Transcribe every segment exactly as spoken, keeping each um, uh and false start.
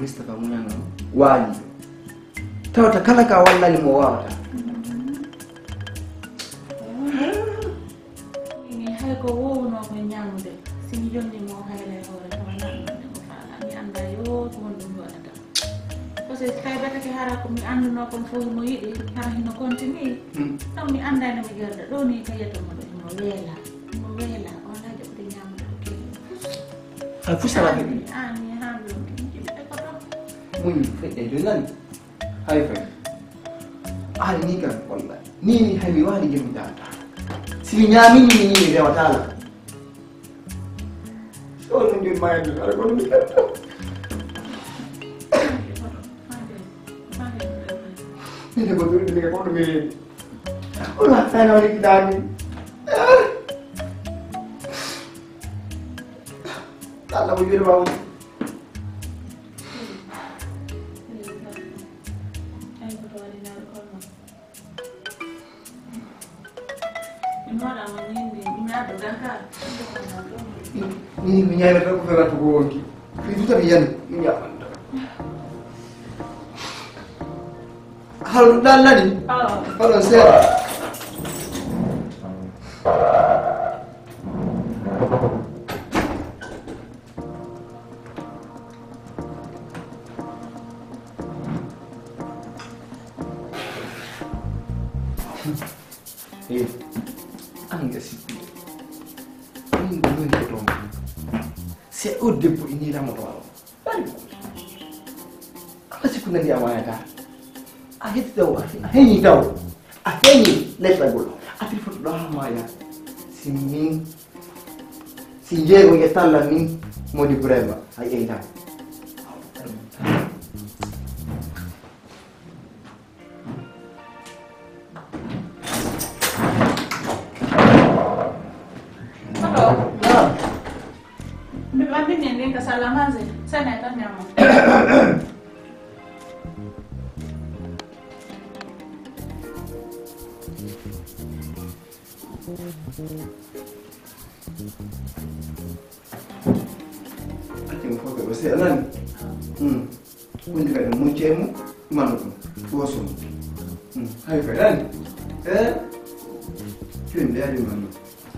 Mustafa Munano wali tawta kala ka wallali mo wawata ni hay ko wo no ko nyamude simi jonni mo hayle hore ko nan ko fala mi anda yo ko ndum wadata parce que kay bata ke hara ko mi andu no ko fo mo yidi hara hino continue tam mi anda na mi garda do ni kayeto mo mo wela mo wela on la jop de nyamude ko ay fusara bi ani hamlo mun fete dunan hay fe al ni kan wallahi ni ni hami wali jëm data si nyami ni ni de watala so no ngi may ni ara ko ni ni ko duri ni ko mi wala tan wali kidani tala bu yir bawo ini menyayat aku ferat ko wonki fi tuta yan ni ya hal dalani ah halo sera eh anga siku ini belum ketemu c'est au début ini la moto bari anga siku nandi amaya ta ahit daw ahini daw ahini leta golo ati foto do amaya simin sinjego yetalla min modi brema ay ay daw Salamaze, sana ita nyama. Ati mfoke wase alani. Mm. Kundi ka mu chemu manu woso. Mm. Hai fa alani. Eh? Kundi ali manu.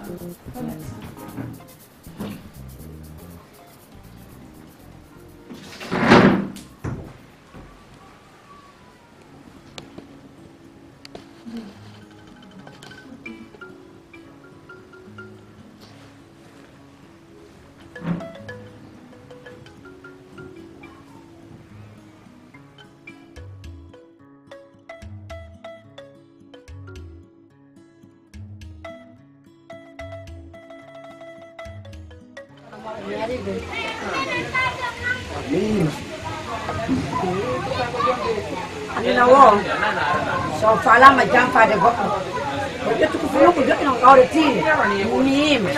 Anina wo so fala ma jampa de go ko jetu ko fulo ko jetu no kawre ti ni mi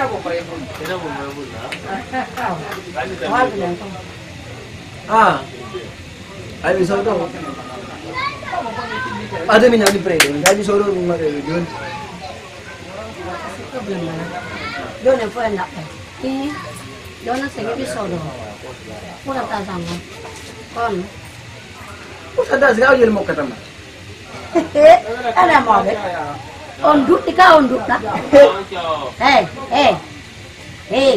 ah ai so do ada mi nani prede ngai so do ma de don don ne fo na eh don na se ke so do pura ta sama kon Ada sekali yang mau ketemu. Ada mau deh. Ondut tika ondut tak. Eh, eh, eh.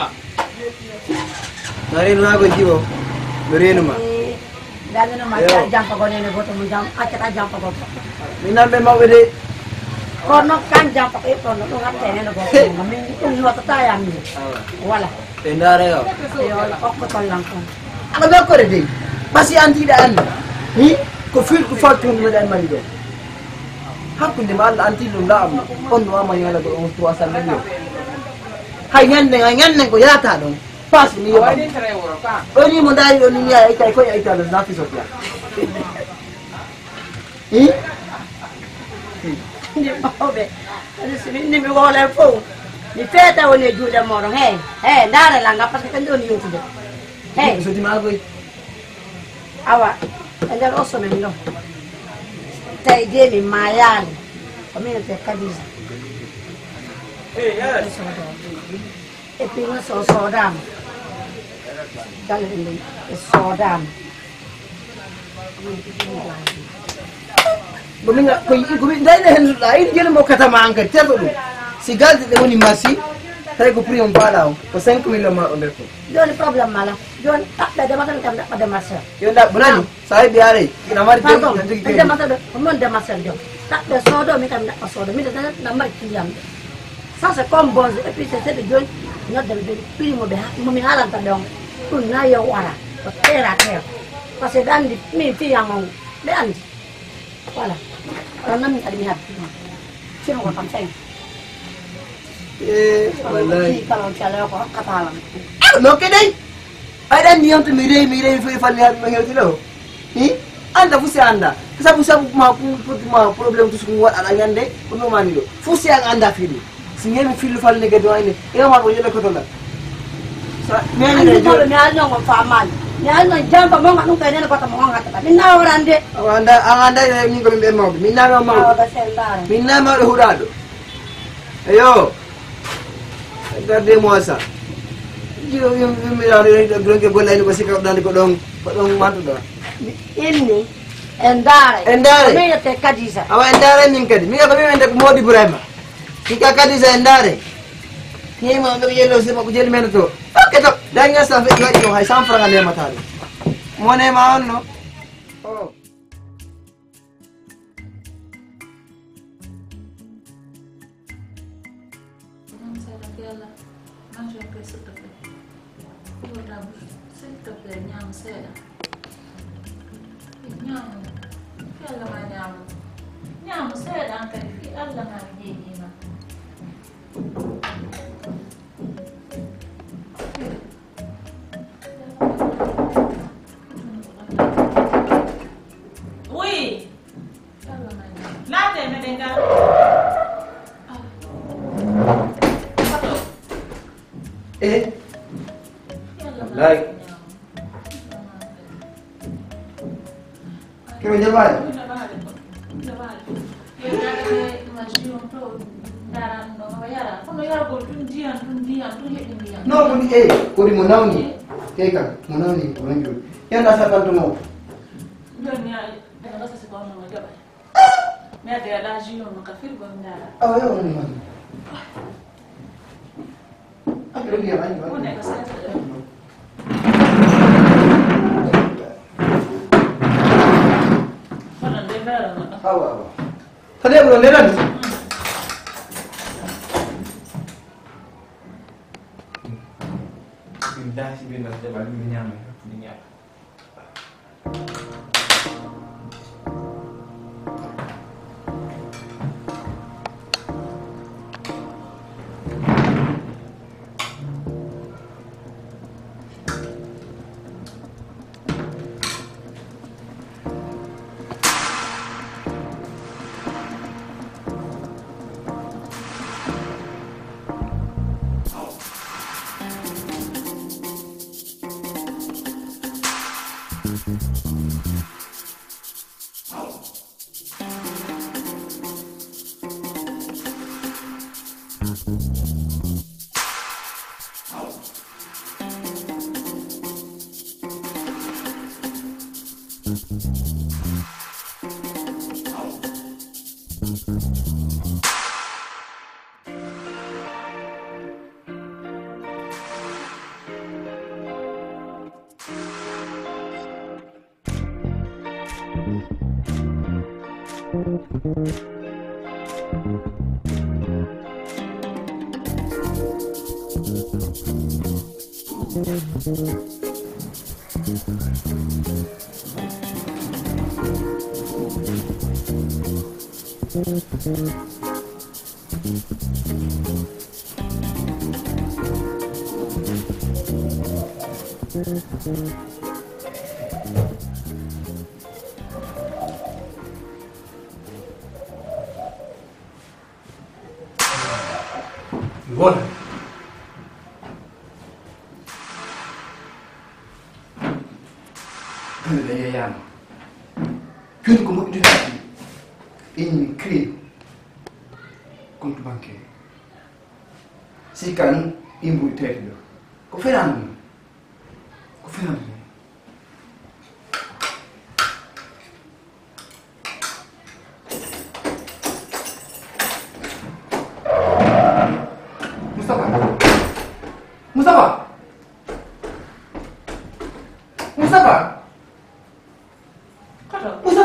Dari lu aku jiwo, beri nama. Dari nama macam jam pagone ni boto jam, acak jam pagono. Minat memang beri. Kono kan jam pakai kono tu ngap tene ni boto. Kami itu luar tetayang ni. Wala. Tendare yo. Yo, aku tolong kon. Apa dah kau redi? Masih anti dah anda. Hi, ko fil ko fatu mo dan malido. Hakun de mal anti lu lam, on wa ma yala ko on tuasa niyo. Hay ngan ne ngan ne ko yata don. Pas ni yo. Oni mo dai on ni ay tay ko ay tala na fi sopya. Hi? Ni babe. Ani sini ni mi wala fo. Ni feta woni juda moro he. He, ndara la ngapa ka ndo ni yo tude. He, so di mago. Awa. Ela osso menino. Tai dele maiale. Como é que é cabeça? Eh, ya. E pingo so sodam. Dale dele. E sodam. Bumi nga ko bumi dai na hen la ini jele mo kata manga telo si galde de woni masi tay ko prix on palao ko cinq mille ma on ko Don problem mala. Don tak ada masalah kam tak pada masa. yo nda bunani sai biare kina mari tay Pardon. ngi Ada masalah. Mon ada masalah jo. Tak ada sodo mi kam tak sodo. Mi dah nama kiyam. Sasa kom bon et puis c'est de John not de primo de mo mi halan ta dong. Kun na yo wara. Ko tera tera. Parce que dan di mi fi yang de andi. Voilà. Karena mi tadi lihat. Sino ko pansay. eh wallahi Kalau calo ko katalan. no ke dai ai dan niyon to mire mire fi falli hat ma ngewti lo hi anda fusi anda sabu sabu ma ma problem to su wat ala nyande ko no mani do fusi ang anda fili si ngemi filu fal ne gado ayne e ma ko yele ko to la sa Ani meni ko ne mi alno ko faman. Mi alno jamba mo nganu kay ne ko ta mo ngata. Min na orande. anda ang anda ni ko be mawbe minna ma Awa mawbe ba sendare. minna ma hurado ayo regardez-moi ça yo yo mi ra re gronke bolla ni ko sikka dandi ko don ko don mantu do Ini endare. Endare. Mi te kadisa. awa endare min kadi mi ko mi ende ko modi ibrahima kika kadi sa endare ni ma ndo yelo se ma ko jeli men to ok to danga sa fe yo hay cent francs le matali mo ne ma on no oh Nyam saya angkat fi Allah na gini ma. Ui. Late me dengar. eh like kemo jabal no ko ni eh ko di mo nawni ke kan mo nawni ko ngi yanda sa tanto mo awa yo ni ma akere dia ba ni awa awa tadi belum leran pindah si pindah dia balik minyak minyak Buona. Quando lei è chiudo come un giorno in credi conto banche si can in buitello conferano conferano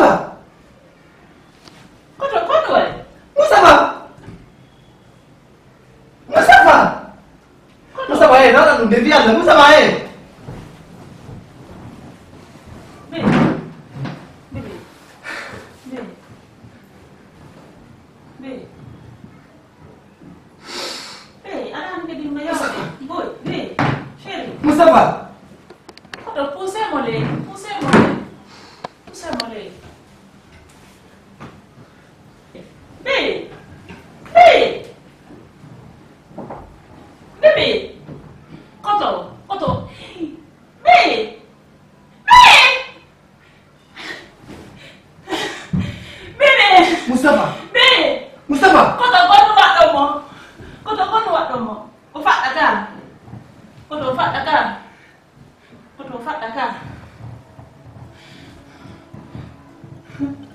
Mustafa. Koto koto wale. Mustafa. Mustafa. Mustafa eh, nana nung devi Allah. Mustafa eh. Bebe. Bebe. Bebe. Bebe. Bebe, alam ke di mayo. Boy, bebe. Chéri. Mustafa. Koto poussez mo le. Poussez mo le. Poussez mo le. Bebe. Bebe. Bebe. Koto. Koto. Bebe. Bebe. Mustafa. Bebe. Mustafa. Koto kono wak domo. Koto kono wak domo. Ko fak taka. Koto fak taka. Koto fak taka.